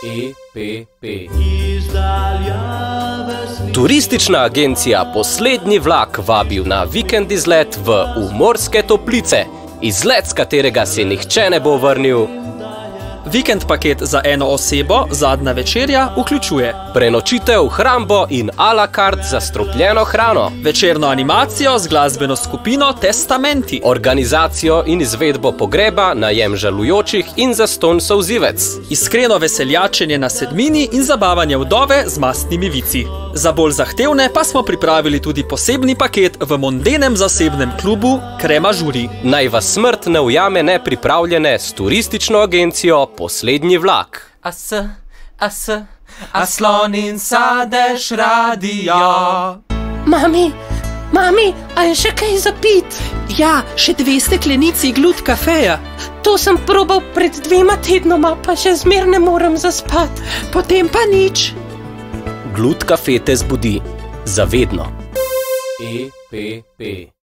EPP. Turistična agencija Poslednji vlak vabi na vikend izlet v Umorske Toplice, izlet, s katerega se nihče ne bo vrnil. Vikend paket za eno osebo, zadnja večerja, vključuje prenočitev, hrambo in a la carte zastrupljeno hrano, večerno animacijo z glasbeno skupino Testamenti, organizacijo in izvedbo pogreba, najem žalujočih in zastonj solzivec, iskreno veseljačenje na sedmini in zabavanje vdove z mastnimi vici. Za bolj zahtevne pa smo pripravili tudi posebni paket v mondenem zasebnem klubu Krema Žuri. Naj vas smrt ne ujame nepripravljene s turistično agencijo Poslednji vlak. A slon in sadež radija. Mami, a je še kaj za pit? Ja, še 2 steklenici glut kafeja. To sem probal pred 2 tednoma, pa še zmer ne morem zaspat. Potem pa nič. Glut kafe te zbudi. Zavedno. EPP.